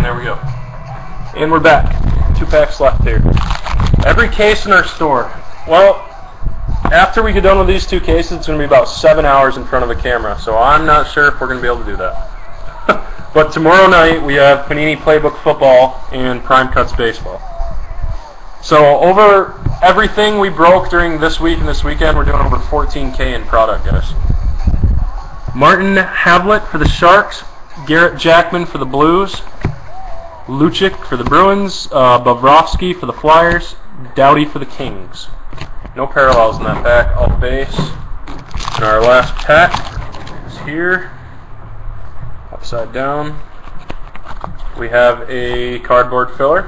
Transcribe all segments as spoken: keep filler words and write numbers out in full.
there we go. And we're back. Two packs left here. Every case in our store. Well, after we get done with these two cases, it's going to be about seven hours in front of the camera. So I'm not sure if we're going to be able to do that. But tomorrow night we have Panini Playbook Football and Prime Cuts Baseball. So over everything we broke during this week and this weekend, we're doing over fourteen K in product, guys. Martin Havlet for the Sharks, Garrett Jackman for the Blues, Lucic for the Bruins, uh, Bobrovsky for the Flyers, Doughty for the Kings. No parallels in that pack, all base. And our last pack is here, upside down. We have a cardboard filler.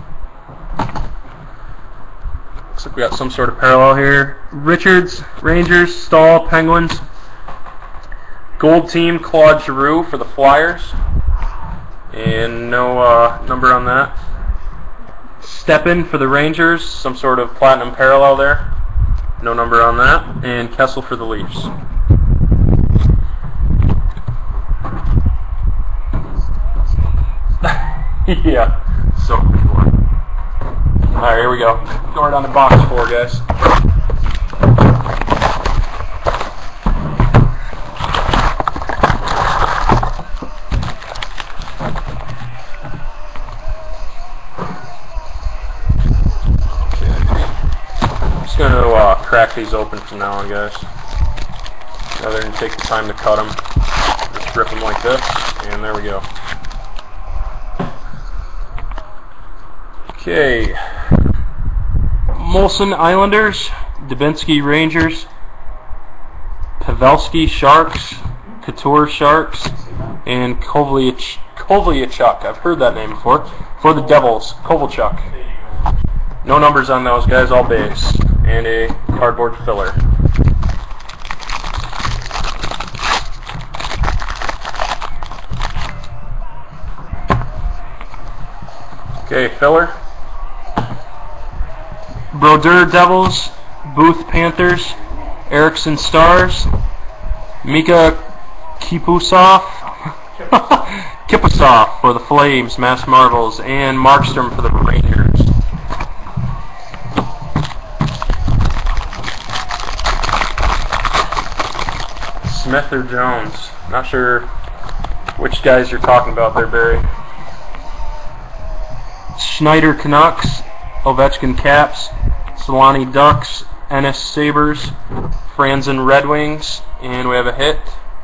Looks like we got some sort of parallel here. Richards, Rangers, Stahl, Penguins. Gold team, Claude Giroux for the Flyers. And no uh, number on that. Steppen for the Rangers, some sort of platinum parallel there. No number on that. And Kessel for the Leafs. Yeah, so cool. Alright, here we go. Going on to box four, guys. Going to uh, crack these open from now on, guys. Rather than take the time to cut them, just rip them like this, and there we go. Okay. Molson Islanders, Dubinsky Rangers, Pavelski Sharks, Couture Sharks, and Kovalyachuk. Kovalyachuk. I've heard that name before. For the Devils, Kovalchuk. No numbers on those guys, all base. And a cardboard filler. Okay, filler. Brodeur Devils, Booth Panthers, Erickson Stars, Mika Kipusov, Kipusov for the Flames, Mass Marvels, and Markstrom for the Rangers. Smith or Jones. Not sure which guys you're talking about there, Barry. Schneider Canucks, Ovechkin Caps, Solani Ducks, Ennis Sabres, Franzen Red Wings, and we have a hit.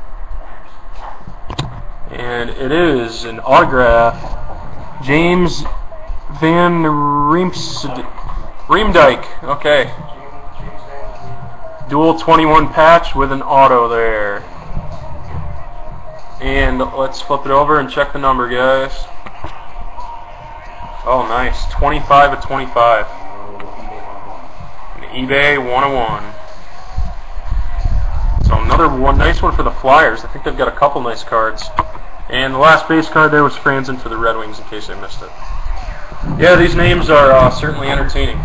And it is an autograph. James Van Riemsdyk. Riemsdyk. Okay. Dual twenty-one patch with an auto there. And let's flip it over and check the number, guys. Oh, nice. twenty-five of twenty-five. An eBay one oh one. So another one, nice one for the Flyers. I think they've got a couple nice cards. And the last base card there was Franzen for the Red Wings, in case I missed it. Yeah, these names are uh, certainly entertaining.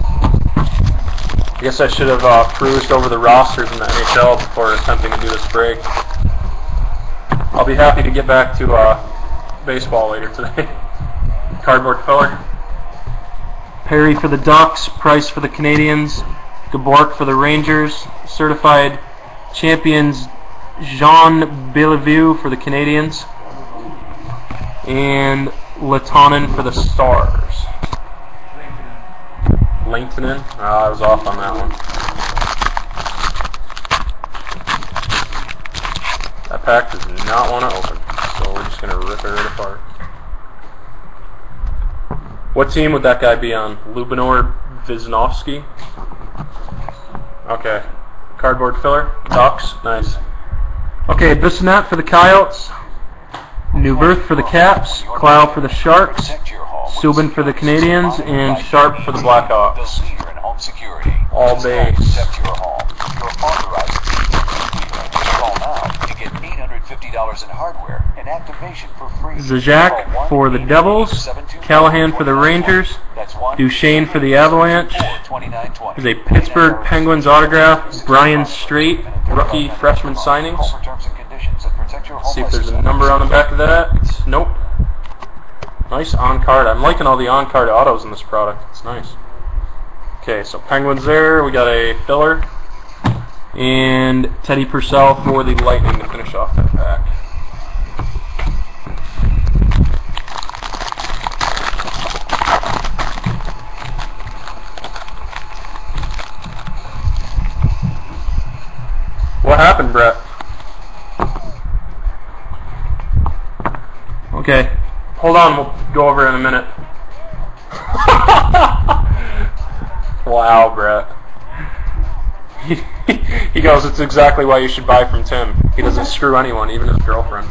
I guess I should have uh, cruised over the rosters in the N H L before attempting to do this break. I'll be happy to get back to uh, baseball later today. Cardboard filler. Perry for the Ducks, Price for the Canadians, Gabork for the Rangers, Certified Champions Jean Bellevue for the Canadians, and Latonin for the Stars. Lanktonen. Oh, I was off on that one. That pack does not want to open, so we're just going to rip it right apart. What team would that guy be on? Lubinor Wisnowski? Okay. Cardboard filler. Ducks. Nice. Okay, Bissonnette for the Coyotes. Newbirth for the Caps. Clow for the Sharks. Subban for the Canadians, and Sharp for the Blackhawks. All base. Zajac for the Devils, Callahan for the Rangers, Duchesne for the Avalanche. There's a Pittsburgh Penguins autograph, Brian Straight, rookie freshman signings. Let's see if there's a number on the back of that. Nope. Nice on-card. I'm liking all the on-card autos in this product. It's nice. Okay, so Penguins there. We got a filler. And Teddy Purcell for the Lightning to finish off that pack. What happened, Brett? Okay, hold on, we'll go over in a minute. Wow, Brett. He, he goes, it's exactly why you should buy from Tim. He doesn't screw anyone, even his girlfriend.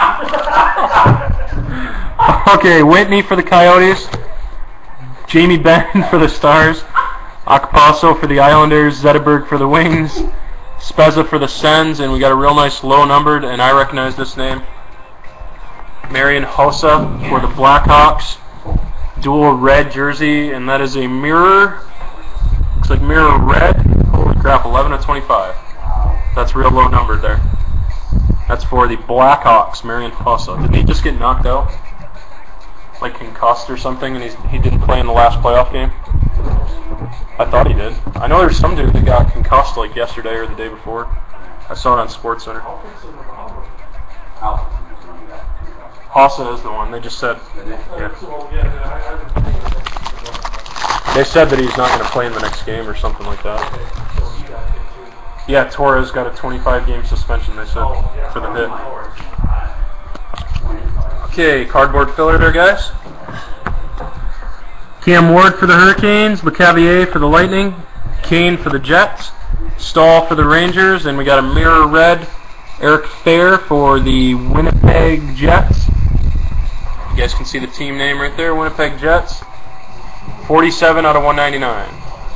Okay, Whitney for the Coyotes. Jamie Benn for the Stars. Okposo for the Islanders. Zetterberg for the Wings. Spezza for the Sens, and we got a real nice low numbered, and I recognize this name. Marian Hossa for the Blackhawks. Dual red jersey, and that is a mirror. Looks like mirror red. Holy crap, eleven of twenty-five. That's real low numbered there. That's for the Blackhawks, Marian Hossa. Didn't he just get knocked out? Like concussed or something, and he's, he didn't play in the last playoff game? I thought he did. I know there's some dude that got concussed like yesterday or the day before. I saw it on SportsCenter. Hossa is the one. They just said. Yeah. They said that he's not going to play in the next game or something like that. Yeah, Torres got a twenty-five game suspension, they said, for the hit. Okay, cardboard filler there, guys. Cam Ward for the Hurricanes, LeCavier for the Lightning, Kane for the Jets, Stahl for the Rangers, and we got a mirror red Eric Fair for the Winnipeg Jets. You guys can see the team name right there, Winnipeg Jets. forty-seven out of one ninety-nine.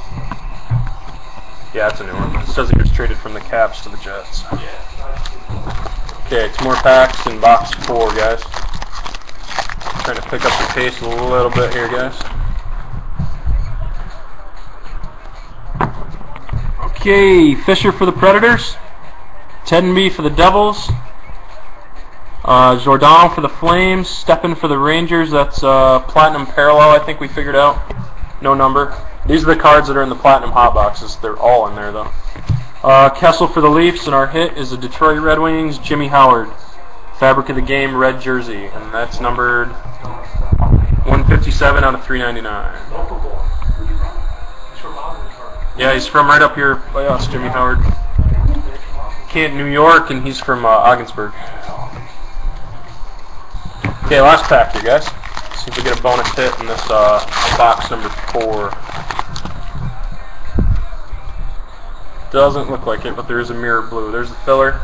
Yeah, that's a new one. It says he was traded from the Caps to the Jets. Okay, two more packs in box four, guys. Trying to pick up the pace a little bit here, guys. Okay, Fisher for the Predators, Tedenby for the Devils, uh, Jordan for the Flames, Steppen for the Rangers. That's uh, Platinum Parallel, I think we figured out. No number. These are the cards that are in the Platinum Hot Boxes. They're all in there, though. Uh, Kessel for the Leafs, and our hit is the Detroit Red Wings, Jimmy Howard. Fabric of the Game, red jersey, and that's numbered one fifty-seven out of three ninety-nine. Yeah, he's from right up here by us, Jimmy Howard. Kent, New York, and he's from uh, Ogdensburg. Okay, last pack here, guys. See if we get a bonus hit in this uh, box number four. Doesn't look like it, but there is a mirror blue. There's the filler.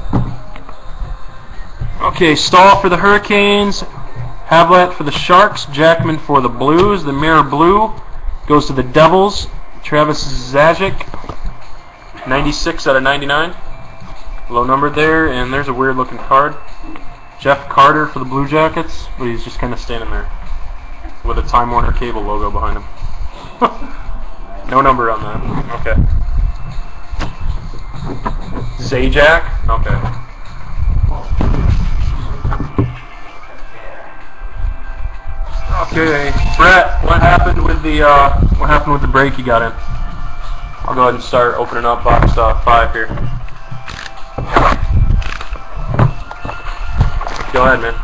Okay, Stahl for the Hurricanes, Havlat for the Sharks, Jackman for the Blues. The mirror blue goes to the Devils. Travis Zajic, ninety-six out of ninety-nine. Low numbered there, and there's a weird looking card. Jeff Carter for the Blue Jackets, but he's just kind of standing there with a Time Warner Cable logo behind him. No number on that. Okay. Zajac? Okay. Okay, Brett, what happened with the uh, what happened with the break you got in? I'll go ahead and start opening up box uh, five here. Go ahead, man.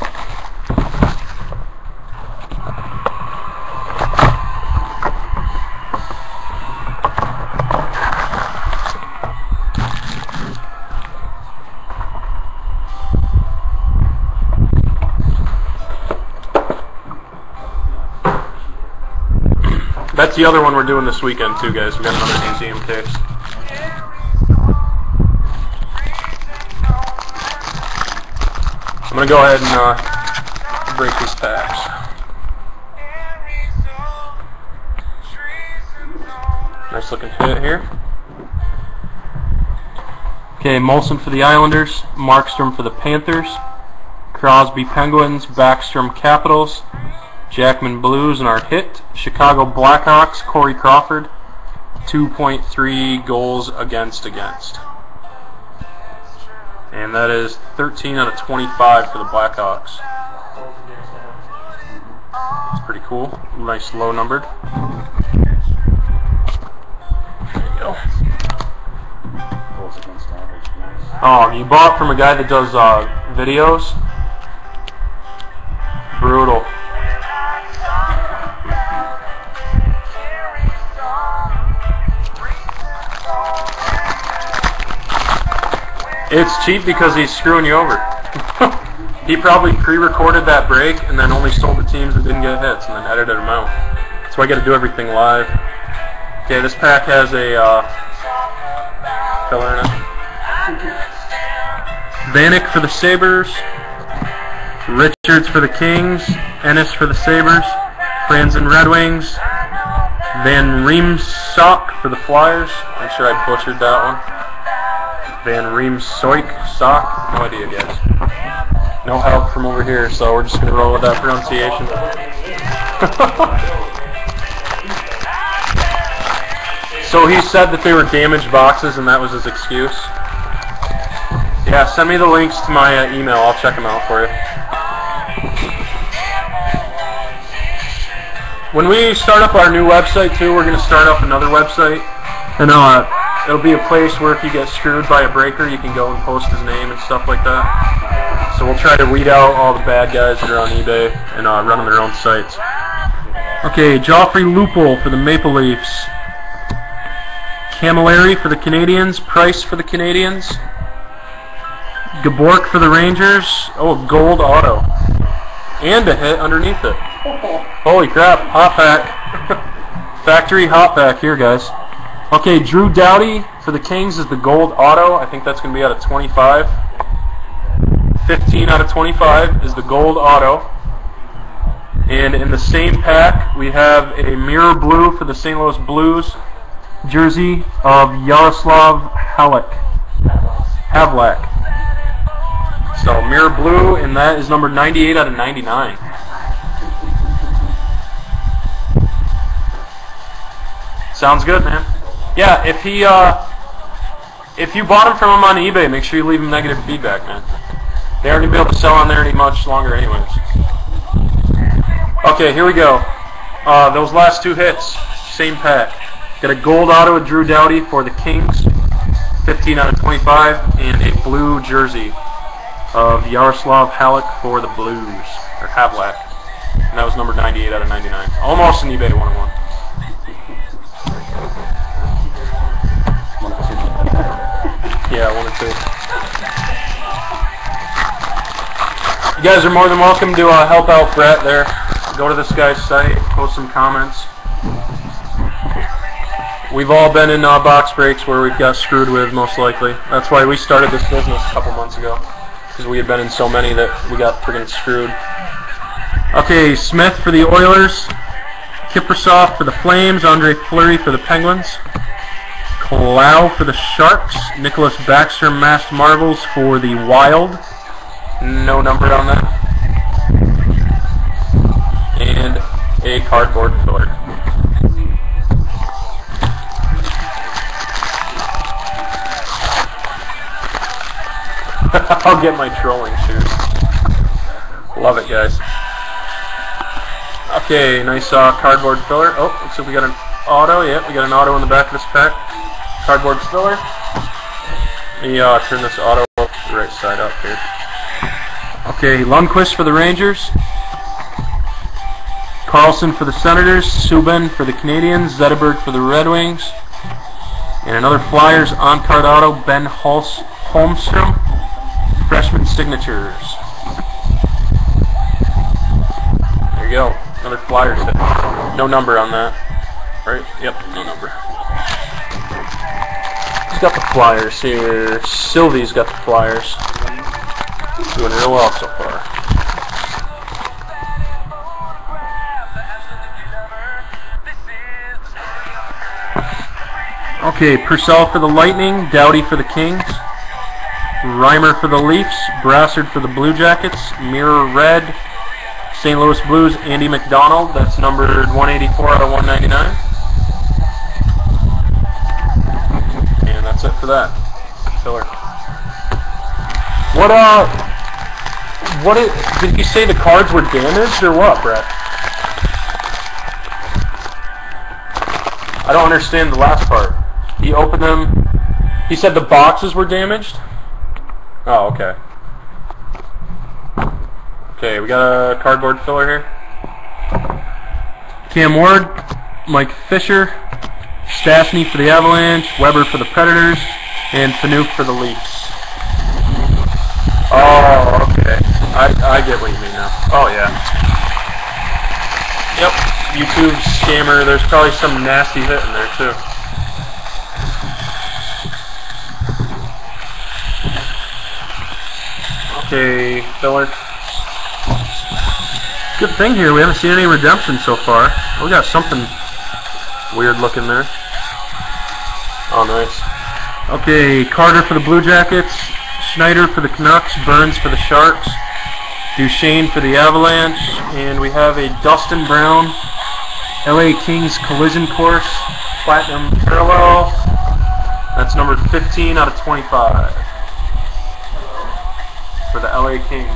That's the other one we're doing this weekend too, guys. We got another museum case. I'm gonna go ahead and uh, break these packs. Nice looking hit here. Okay, Molson for the Islanders, Markstrom for the Panthers, Crosby Penguins, Backstrom Capitals, Jackman Blues, and our hit, Chicago Blackhawks, Corey Crawford, two point three goals against against. And that is thirteen out of twenty-five for the Blackhawks. pretty cool. Nice low numbered. There you go. Oh, you bought from a guy that does uh, videos? Brutal. It's cheap because he's screwing you over. He probably pre-recorded that break and then only sold the teams that didn't get hits and then edited them out. So I got to do everything live. Okay, this pack has a uh, filler in it. Vanek for the Sabres, Richards for the Kings, Ennis for the Sabres, Franzen Red Wings, Van Riemsdyk for the Flyers. I'm sure I butchered that one. Van Riemsdyk, sock, no idea, guys. No help from over here, so we're just going to roll with that pronunciation. So he said that they were damaged boxes and that was his excuse. Yeah, send me the links to my uh, email. I'll check them out for you. When we start up our new website too, we're going to start up another website. And uh, it'll be a place where if you get screwed by a breaker, you can go and post his name and stuff like that. So we'll try to weed out all the bad guys that are on eBay and uh, running their own sites. Okay, Joffrey Lupul for the Maple Leafs. Camilleri for the Canadiens. Price for the Canadiens. Gabork for the Rangers. Oh, gold auto. And a hit underneath it. Holy crap, hot pack. Factory hot pack here, guys. Okay, Drew Doughty for the Kings is the gold auto. I think that's going to be out of twenty-five. fifteen out of twenty-five is the gold auto. And in the same pack, we have a mirror blue for the Saint Louis Blues jersey of Yaroslav Halak. Havlak. So mirror blue, and that is number ninety-eight out of ninety-nine. Sounds good, man. Yeah, if he, uh, if you bought him from him on eBay, make sure you leave him negative feedback, man. They aren't going to be able to sell on there any much longer anyways. Okay, here we go. Uh, those last two hits, same pack. Got a gold auto with Drew Doughty for the Kings, fifteen out of twenty-five, and a blue jersey of Yaroslav Halak for the Blues, or Havlak. And that was number ninety-eight out of ninety-nine. Almost an eBay one oh one. Yeah, one or two. You guys are more than welcome to uh, help out Brett there. Go to this guy's site, post some comments. We've all been in uh, box breaks where we've got screwed with, most likely. That's why we started this business a couple months ago. Because we had been in so many that we got friggin' screwed. Okay, Smith for the Oilers. Kiprasov for the Flames. Andre Fleury for the Penguins. Clow for the Sharks. Nicholas Baxter Masked Marvels for the Wild. No number on that. And a cardboard filler. I'll get my trolling shoes. Love it, guys. Okay, nice uh, cardboard filler. Oh, looks like we got an auto. Yeah, we got an auto in the back of this pack. Cardboard filler. Let me uh, turn this auto the right side up here. Okay, Lundqvist for the Rangers. Carlson for the Senators. Subban for the Canadiens. Zetterberg for the Red Wings. And another Flyers on-card auto, Ben Holz Holmstrom. Freshman signatures. There you go. Another Flyers hit. No number on that. Right? Yep, no number. He's got the Flyers here. Sylvie's got the Flyers. Doing real well so far. Okay, Purcell for the Lightning. Doughty for the Kings. Reimer for the Leafs, Brassard for the Blue Jackets, Mirror Red, Saint Louis Blues, Andy McDonald, that's numbered one eighty-four out of one ninety-nine. And that's it for that. Filler. What, uh, what, it, did you say the cards were damaged or what, Brett? I don't understand the last part. He opened them. He said the boxes were damaged? Oh, okay. Okay, we got a cardboard filler here. Cam Ward, Mike Fisher, Stastny for the Avalanche, Weber for the Predators, and Fanuc for the Leafs. Oh, okay. I, I get what you mean now. Oh, yeah. Yep, YouTube scammer. There's probably some nasty hit in there, too. Okay, filler. Good thing here, we haven't seen any redemption so far. We got something weird looking there. Oh, nice. Okay, Carter for the Blue Jackets, Schneider for the Canucks, Burns for the Sharks, Duchesne for the Avalanche, and we have a Dustin Brown L A Kings collision course, platinum parallel. That's number fifteen out of twenty-five for the L A Kings.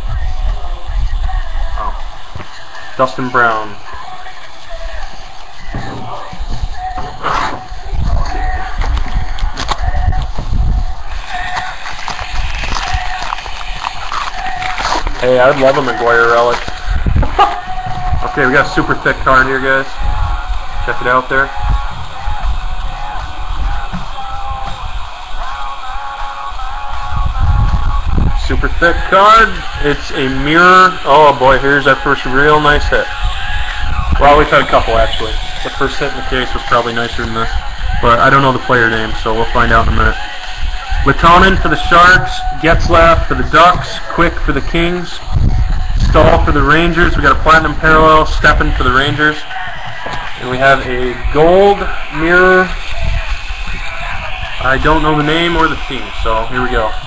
Oh, Dustin Brown. Hey, I'd love a McGuire relic. Okay, we got a super thick card here, guys. Check it out there. Super thick card. It's a mirror. Oh boy, here's our first real nice hit. Well, we've had a couple actually. The first hit in the case was probably nicer than this. But I don't know the player name, so we'll find out in a minute. Latonin for the Sharks, Getzlaff for the Ducks, Quick for the Kings, Stahl for the Rangers. We got a platinum parallel, Steppen for the Rangers. And we have a gold mirror. I don't know the name or the team, so here we go.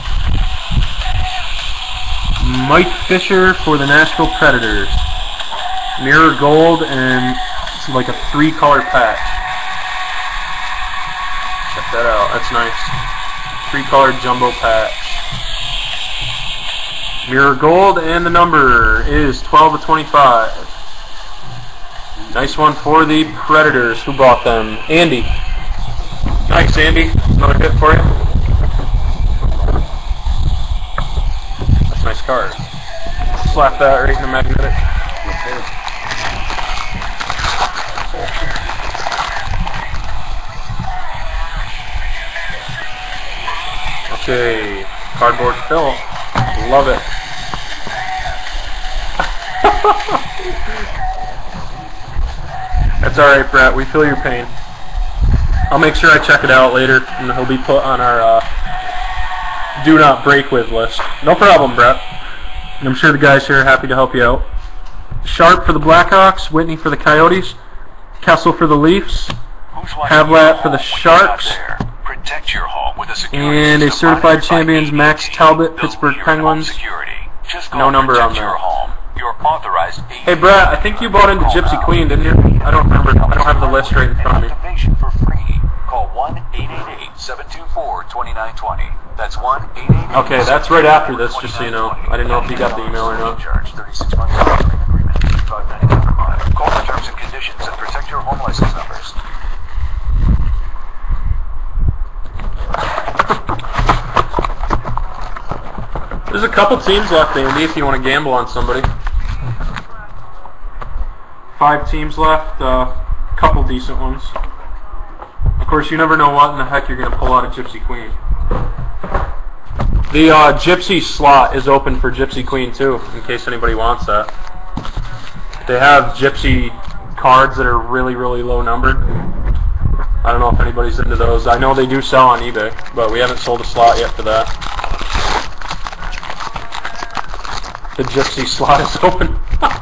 Mike Fisher for the Nashville Predators. Mirror gold and it's like a three color patch. Check that out, that's nice. Three color jumbo patch. Mirror gold and the number is twelve of twenty-five. Nice one for the Predators. Who bought them? Andy. Nice, Andy. Another hit for you. That's a nice card. Slap that right in the magnetic. Okay, cardboard fill. Love it. That's alright, Brett. We feel your pain. I'll make sure I check it out later, and he'll be put on our uh, do not break with list. No problem, Brett. And I'm sure the guys here are happy to help you out. Sharp for the Blackhawks, Whitney for the Coyotes, Kessel for the Leafs, Havlat for the Sharks, Protect your home with a and a certified champions Max Talbot, Pittsburgh Penguins. No number on there. Hey Brett, I think you bought into Gypsy Queen, didn't you? I don't remember. I don't have the list right in front of me. Call one eight eight eight, seven two four, two nine two zero. That's one eight eight eight. Okay, that's right after this, just so you know. I didn't know if you got the email or not. Call for terms and conditions and protect your home license numbers. There's a couple teams left, Andy, if you want to gamble on somebody. Five teams left, a uh, couple decent ones. Of course, you never know what in the heck you're going to pull out of Gypsy Queen. The uh, Gypsy slot is open for Gypsy Queen, too, in case anybody wants that. They have Gypsy cards that are really, really low numbered. I don't know if anybody's into those. I know they do sell on eBay, but we haven't sold a slot yet for that. The Gypsy slot is open.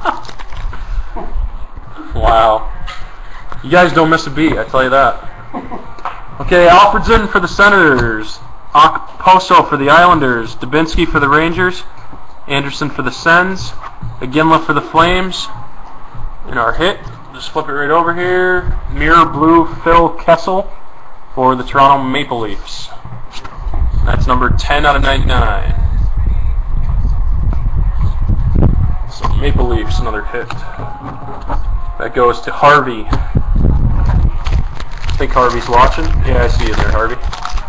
Wow. You guys don't miss a beat, I tell you that. Okay, Alfredson for the Senators, Okposo for the Islanders, Dubinsky for the Rangers, Anderson for the Sens, Iginla for the Flames, and our hit, just flip it right over here, Mirror Blue Phil Kessel for the Toronto Maple Leafs. That's number ten out of ninety-nine. So Maple Leafs, another hit. That goes to Harvey. think Harvey's watching. Yeah, I see you there, Harvey.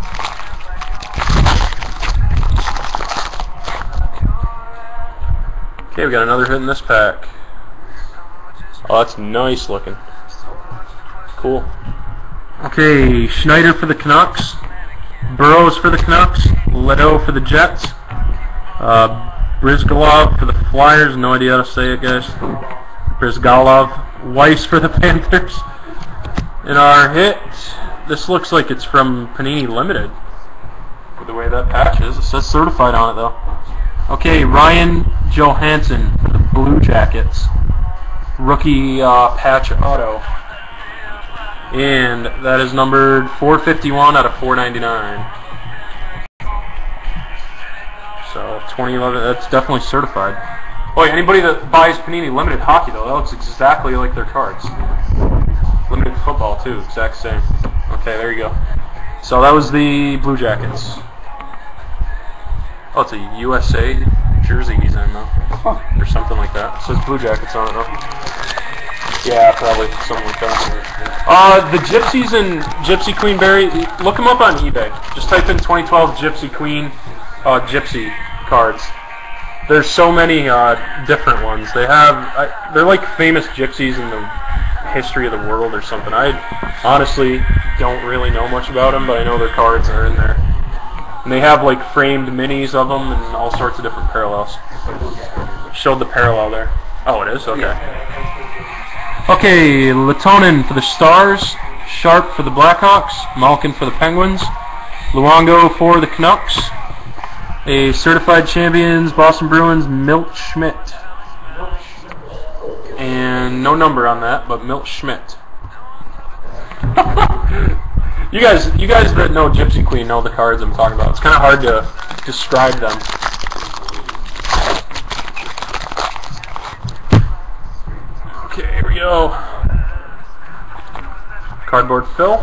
Okay, we got another hit in this pack. Oh, that's nice looking. Cool. Okay, Schneider for the Canucks. Burrows for the Canucks. Ledo for the Jets. Uh, Brizgalov for the Flyers. No idea how to say it, guys. Brizgalov. Weiss for the Panthers. And our hit, this looks like it's from Panini Limited. With the way that patch is. It says certified on it, though. Okay, Ryan Johansson for the Blue Jackets. Rookie uh, patch auto. And that is numbered four fifty-one out of four ninety-nine. So twenty eleven, that's definitely certified. Boy, anybody that buys Panini Limited Hockey, though, that looks exactly like their cards. Limited Football, too, exact same. Okay, there you go. So that was the Blue Jackets. Oh, it's a U S A jersey he's in, though. Or something like that. It says Blue Jackets on it, though. Yeah, probably something like that. Uh, the Gypsies and Gypsy Queen Berry, look them up on eBay. Just type in twenty twelve Gypsy Queen uh, Gypsy cards. There's so many uh, different ones. They have, I, they're like famous gypsies in the history of the world or something. I honestly don't really know much about them, but I know their cards are in there. And they have like framed minis of them and all sorts of different parallels. Showed the parallel there. Oh, it is? Okay. Okay, Latonen for the Stars, Sharp for the Blackhawks, Malkin for the Penguins, Luongo for the Canucks, a Certified Champions Boston Bruins, Milt Schmidt. And no number on that, but Milt Schmidt. You guys, you guys that know Gypsy Queen know the cards I'm talking about. It's kind of hard to describe them. Okay, here we go. Cardboard fill.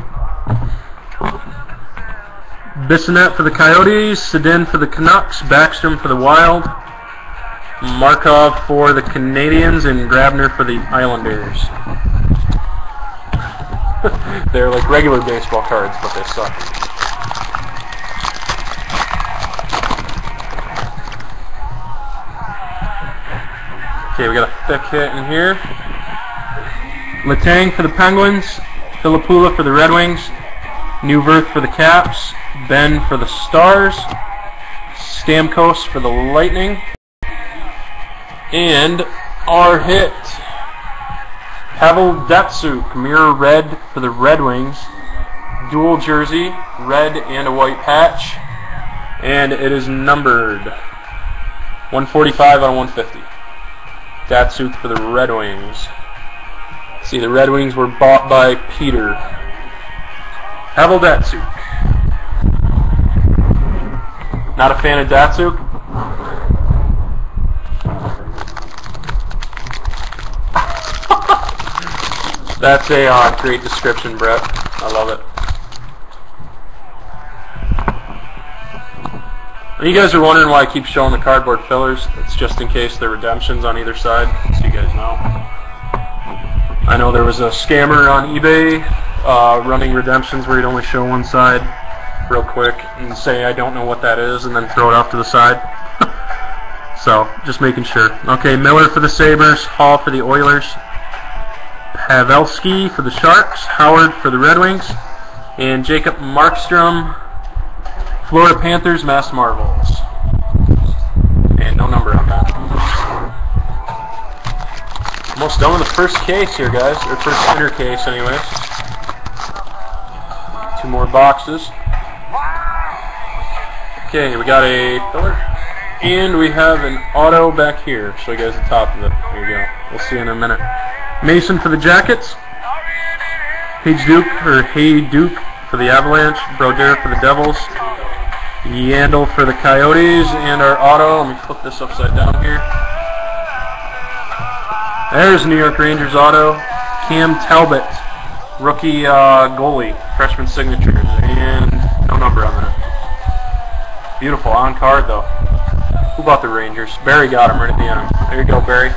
Bissonnette for the Coyotes, Sedin for the Canucks, Backstrom for the Wild, Markov for the Canadiens, and Grabner for the Islanders. They're like regular baseball cards, but they suck. Okay, we got a thick hit in here. Letang for the Penguins, Filipula for the Red Wings, Newverth for the Caps, Ben for the Stars, Stamkos for the Lightning, and our hit, Pavel Datsyuk, mirror red for the Red Wings, dual jersey, red and a white patch, and it is numbered one forty-five out of one fifty. Datsyuk for the Red Wings. See, the Red Wings were bought by Peter. Pavel Datsyuk. Not a fan of Datsyuk? That's a uh, great description, Brett. I love it. You guys are wondering why I keep showing the cardboard fillers. It's just in case there are redemptions on either side, so you guys know. I know there was a scammer on eBay uh, running redemptions where he'd only show one side real quick and say, I don't know what that is, and then throw it off to the side. So, just making sure. Okay, Miller for the Sabres, Hall for the Oilers, Pavelski for the Sharks, Howard for the Red Wings, and Jacob Markstrom, Florida Panthers, Mass Marvels. And no number on that. Almost done with the first case here, guys. Or first inner case, anyways. Two more boxes. Okay, we got a filler. And we have an auto back here. Show you guys the top of it. Here you go. We'll see in a minute. Mason for the Jackets. Page Duke, or Hey Duke for the Avalanche. Brodeur for the Devils. Yandel for the Coyotes. And our auto, let me flip this upside down here. There's New York Rangers auto. Cam Talbot, rookie uh, goalie, freshman signatures, and no number on that. Beautiful, on card though. Who bought the Rangers? Barry got him right at the end. There you go, Barry.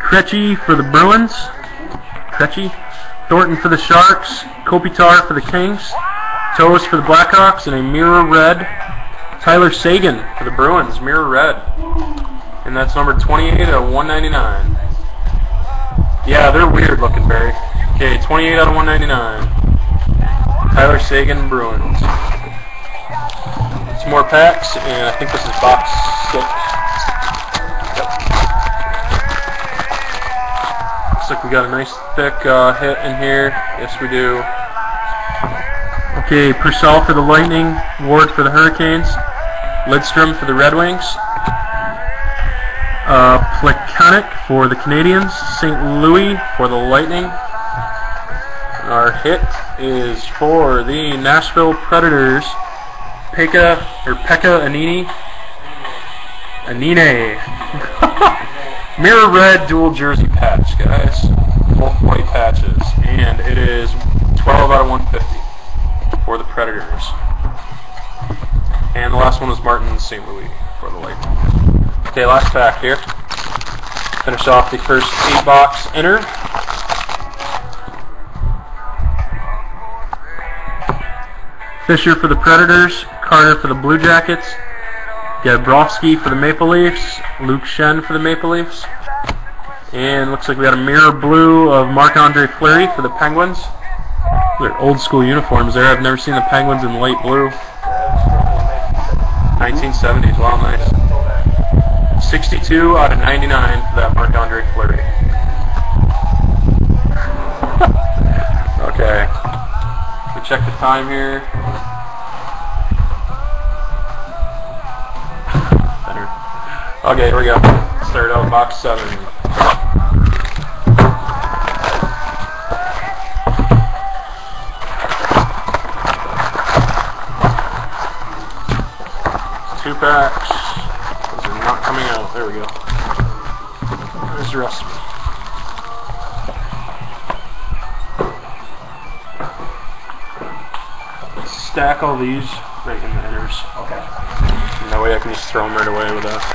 Krejci for the Bruins. Krejci. Thornton for the Sharks. Kopitar for the Kings. Toews for the Blackhawks. And a mirror red. Tyler Seguin for the Bruins. Mirror red. And that's number twenty-eight out of one ninety-nine. Yeah, they're weird looking, Barry. Okay, twenty-eight out of one ninety-nine. Tyler Seguin, Bruins. Some more packs, and I think this is box six. Yep. Looks like we got a nice thick uh, hit in here. Yes, we do. Okay, Purcell for the Lightning, Ward for the Hurricanes, Lidstrom for the Red Wings, uh, Plekanec for the Canadiens, Saint Louis for the Lightning. Our hit is for the Nashville Predators, Pekka or Pekka Anini. Anine. Mirror red dual jersey patch, guys. Both white patches, and it is twelve out of one fifty for the Predators. And the last one was Martin Saint Louis for the Lightning. Okay, last pack here. Finish off the first eight box inner. Fisher for the Predators, Carter for the Blue Jackets, Gabrowski for the Maple Leafs, Luke Shen for the Maple Leafs, and looks like we got a mirror blue of Marc-Andre Fleury for the Penguins. They're old school uniforms there. I've never seen the Penguins in light blue. nineteen seventies, wow, nice. sixty-two out of ninety-nine for that Marc-Andre Fleury. Okay. We check the time here. Better. Okay, here we go. Start out box seven. Two packs. Those are not coming out. There we go. There's the recipe. Stack all these right in the inners. Okay. And that way I can just throw them right away with that.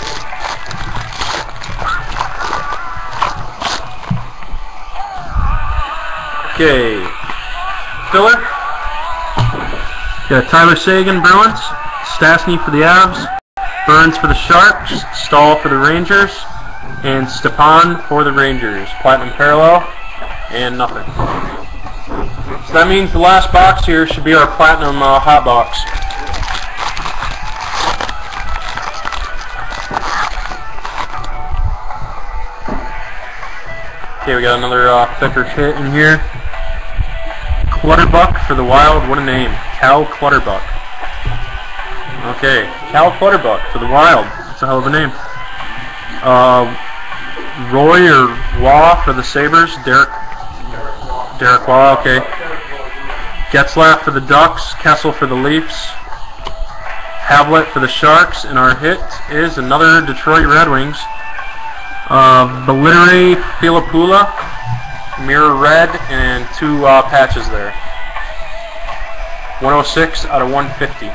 Okay. Filler. Got Tyler Seguin, Bruins. Stastny for the Avs. Burns for the Sharks. Stahl for the Rangers. And Stepan for the Rangers. Platinum parallel. And nothing. So that means the last box here should be our Platinum uh, hot box. Okay, we got another uh, thicker hit in here. Clutterbuck for the Wild. What a name. Cal Clutterbuck. Okay, Cal Clutterbuck for the Wild. That's a hell of a name. Uh, Roy or Waugh for the Sabres. Derek. Derek Waugh, okay. Getzlaff for the Ducks, Kessel for the Leafs, Havlet for the Sharks, and our hit is another Detroit Red Wings. Uh, Bellitere Filipula, mirror red, and two uh, patches there. one oh six out of one fifty.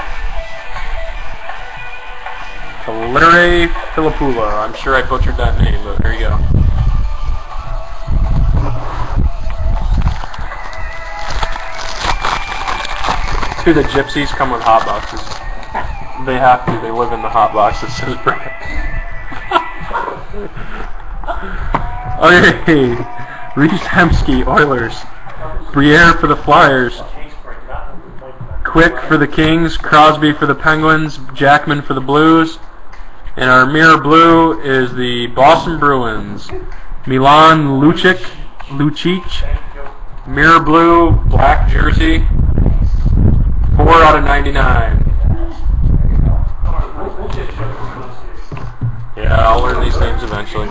Bellitere Filipula. I'm sure I butchered that name, but there you go. Dude, the gypsies come with hot boxes. They have to. They live in the hot box that says bread. Okay. Reese Hemsky, Oilers. Briere for the Flyers. Quick for the Kings. Crosby for the Penguins. Jackman for the Blues. And our mirror blue is the Boston Bruins. Milan Lucic. Lucic. Mirror blue, black jersey. four out of ninety-nine. Yeah, I'll learn these names eventually.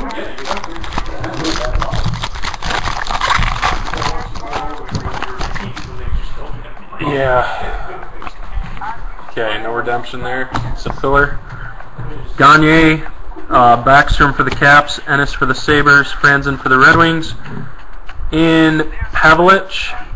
Yeah. Okay, no redemption there. It's a filler. Gagne, uh, Backstrom for the Caps, Ennis for the Sabres, Franzen for the Red Wings, and Pavelich